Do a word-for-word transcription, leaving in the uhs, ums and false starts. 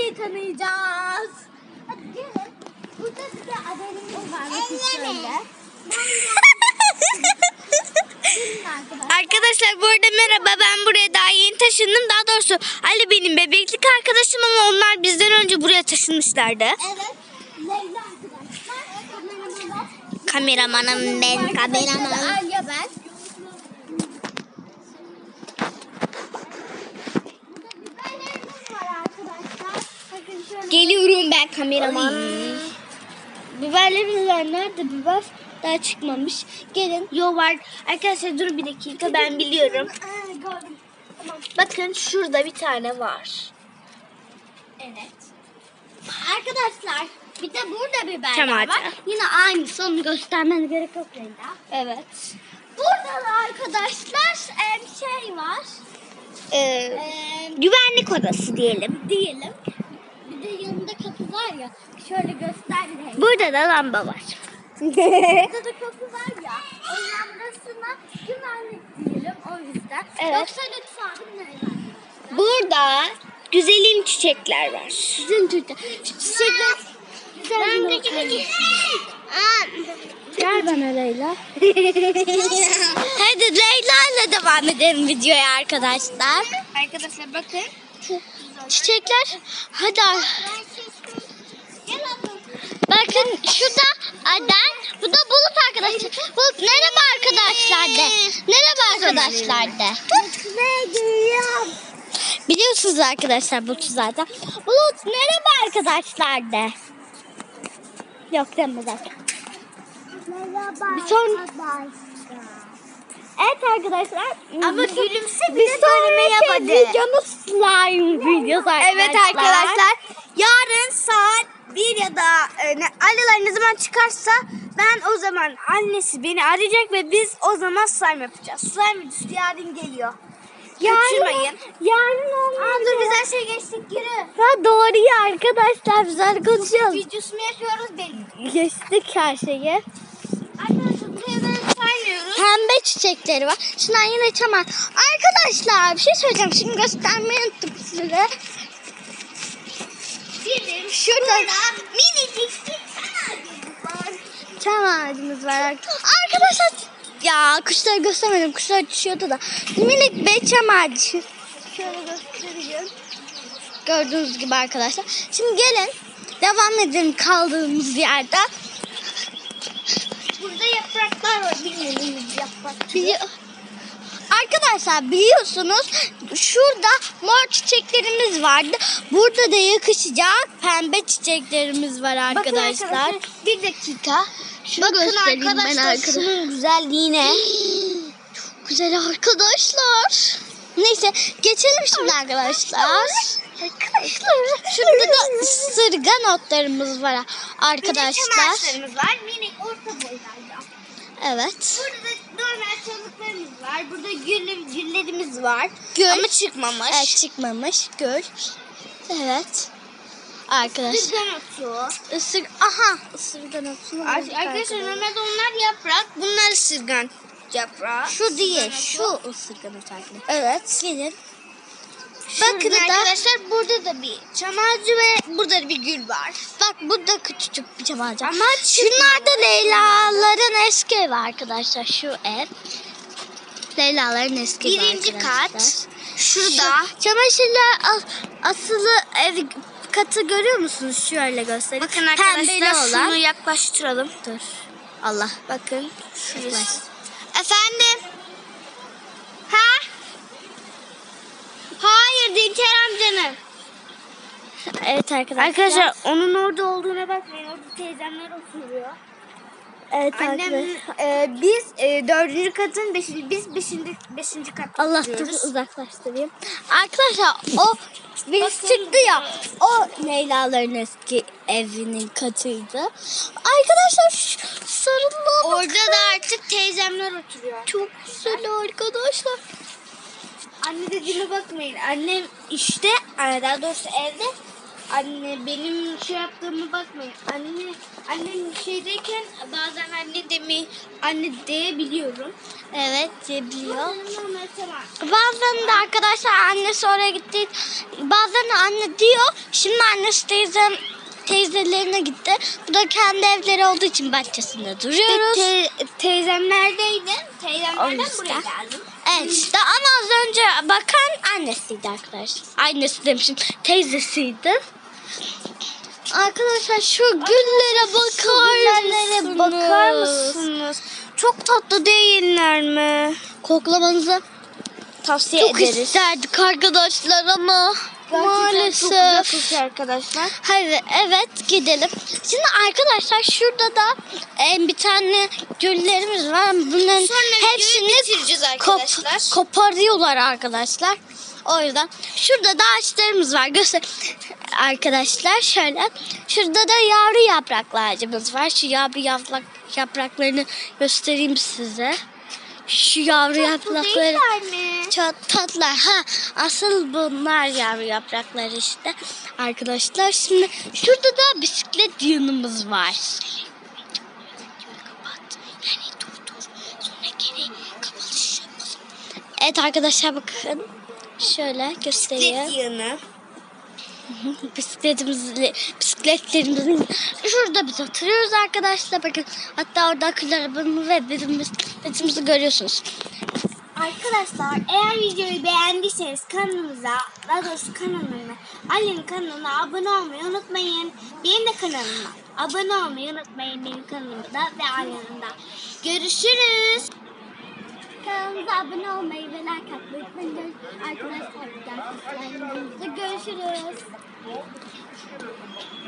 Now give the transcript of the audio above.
Leyla'yı tanıyacağız. Hadi gelin. Burada size adelimiz var. Bakın şöyle. Arkadaşlar bu arada merhaba, ben buraya daha yeni taşındım. Daha doğrusu Ali benim bebeklik arkadaşım ama onlar bizden önce buraya taşınmışlardı. Evet. Leyla arkadaşlar. Kameramanım ben, kameraman. Alya ben. Geliyorum ben kameraman. Biberlerimiz var. Nerede biber? Daha çıkmamış. Gelin. Yo var. Arkadaşlar dur bir dakika, ben biliyorum. Bakın şurada bir tane var. Evet. Arkadaşlar bir de burada biber Tamam, var. hadi. Yine aynısı, onu göstermene gerek yok Leyla. Evet. Burada da arkadaşlar e, bir şey var. Ee, E, güvenlik odası diyelim. diyelim. Bir de yanında kapı var ya. Şöyle göstereyim. Burada da lamba var. Burada da kapı var ya. O lambasına güvenlik diyelim o yüzden. Evet. Yoksa lütfen Leyla. Burada güzelim çiçekler var. Bizim çiçekler. Çiçekler. Ben de çiçek. Gel bana Leyla. Hadi Leyla ile devam edelim videoya arkadaşlar. Arkadaşlar bakın. Çok güzel. Çiçekler. Hadi. Gel abla. Bakın şurada Aden. Bu da Bulut arkadaşlar. Bulut merhaba arkadaşlar de. Merhaba arkadaşlar de. Ne diyorum? Biliyorsunuz arkadaşlar Bulut'u zaten. Bulut merhaba arkadaşlar de. Yok deme zaten. Merhaba. Bir son- arkadaşlar. Evet arkadaşlar. Ama gülümse bir bir de söylemeyi sonraki yapmadı. videomuz slime videosu arkadaşlar. Evet arkadaşlar. Yarın saat bir ya da e, ne, Aliler ne zaman çıkarsa ben o zaman annesi beni arayacak ve biz o zaman slime yapacağız. Slime videosu yarın geliyor. Kaçırmayın. Yarın Aa, olmadı. dur güzel şey geçtik yürü. Ha doğru ya arkadaşlar, güzel konuşuyoruz. Videosunu yapıyoruz benim. Geçtik her şeyi. Arkadaşlar buraya böyle saymıyoruz. Pembe çiçekleri var. Şundan yine çaman. Arkadaşlar bir şey söyleyeceğim. Şimdi göstermeyi unuttum size. Bizim Şurada minicik bir kanalımız var. çam ağacımız var. Arkadaşlar ya kuşları göstermedim. Kuşlar düşüyordu da. Minik bir çam ağacı. Şöyle göstereyim. Gördüğünüz gibi arkadaşlar. Şimdi gelin devam edelim kaldığımız yerde. Burada yapraklar var. Bilmiyorum yaprak. Bili- Arkadaşlar biliyorsunuz şurada mor çiçeklerimiz vardı. Burada da yakışacak pembe çiçeklerimiz var arkadaşlar. Bakın arkadaşlar, bir dakika. Şunu Bakın göstereyim ben arkadaşlar arkadaşlar. şunun güzelliğine. Çok güzel arkadaşlar. Neyse geçelim şimdi arkadaşlar. Arkadaşlar. Şurada da ısırgan otlarımız var arkadaşlar. Minik var. Minik orta boylarda. Evet. Burada da normal çalıklarımız var. Burada gül, güllerimiz var. Gül. Ama çıkmamış. Evet, çıkmamış. Gül. Evet. Arkadaşlar. Isırgan otu. Isır, aha ısırgan otunu bulduk Arkadaşlar normalde onlar yaprak. Bunlar ısırgan yaprağı. Şu değil, Isırgan şu otu. ısırgan otu arkadaşlar. Evet. Gelin. Bakın Şurada da- arkadaşlar burada da bir çam ağacı ve burada da bir gül var. Bak burada küçücük bir çam ağacı. Ama Şunlar da Leyla'ların eski evi arkadaşlar. Şu ev. Leyla'ların eski evi Birinci arkadaşlar. kat. Şurada. Şu çamaşırlar as- asılı ev katı görüyor musunuz? Şöyle göstereyim. Bakın arkadaşlar Pembeli olan. şunu yaklaştıralım. Dur. Allah. Bakın. Yaklaş. Efendim? Ha? Hayır Dinçer amcanın. Evet arkadaşlar. Arkadaşlar onun orada olduğuna bakmayın. Orada teyzemler oturuyor. Evet Annem, arkadaşlar. e, biz e, dördüncü katın beşinci, biz beşinci, beşinci katta Allah dur oturuyoruz. uzaklaştırayım. Arkadaşlar o biz Bakın. çıktı ya, o Leyla'ların eski evinin katıydı. Arkadaşlar şu sarılığa bakın. Orada da artık teyzemler oturuyor. Çok güzel arkadaşlar. Anne dediğime bakmayın. Annem işte, daha doğrusu evde Anne benim şey yaptığımı bakmayın. Anne annem şeydeyken bazen anne demi anne diyebiliyorum. Evet diyebiliyor. Tamam. Bazen de arkadaşlar annesi oraya gitti. Bazen de anne diyor. Şimdi annesi teyzem teyzelerine gitti. Bu da kendi evleri olduğu için bahçesinde duruyoruz. Te- teyzem neredeydi? Teyzem O nereden yüzden. buraya geldi? Evet işte ama az önce bakan annesiydi arkadaşlar. Annesi demişim, teyzesiydi. Arkadaşlar şu güllere bakar Güzellere mısınız? bakar mısınız? Çok tatlı değiller mi? Koklamanızı Tavsiye çok ederiz. isterdik arkadaşlar ama Gerçekten maalesef. çok güzel kokuyor arkadaşlar. Hayır, evet gidelim. Şimdi arkadaşlar şurada da e, bir tane güllerimiz var. Bunların Sonra videoyu hepsini bitireceğiz arkadaşlar. kop- koparıyorlar arkadaşlar. O yüzden şurada da ağaçlarımız var. Göster arkadaşlar şöyle. Şurada da yavru yapraklı ağacımız var. Şu yavru yaprak yapraklarını göstereyim size. Şu yavru yaprakları Değiller mi? çok tatlılar. Ha, asıl bunlar yavru yaprakları işte. Arkadaşlar şimdi şurada da bisiklet yığınımız var. Evet arkadaşlar bakın. Şöyle göstereyim. Bisiklet yığını. Bisikletimizi, bisikletlerimizi şurada biz oturuyoruz arkadaşlar. Bakın hatta orada akülü arabamı ve bizim bisikletimizi görüyorsunuz. Arkadaşlar eğer videoyu beğendiyseniz kanalımıza, daha doğrusu kanalıma, Ali'nin kanalına abone olmayı unutmayın. Benim de kanalıma abone olmayı unutmayın, benim kanalımda ve Ali'nin de. Görüşürüz. Kanalımıza abone olmayı ve like atmayı unutmayın. Arkadaşlar, görüşürüz.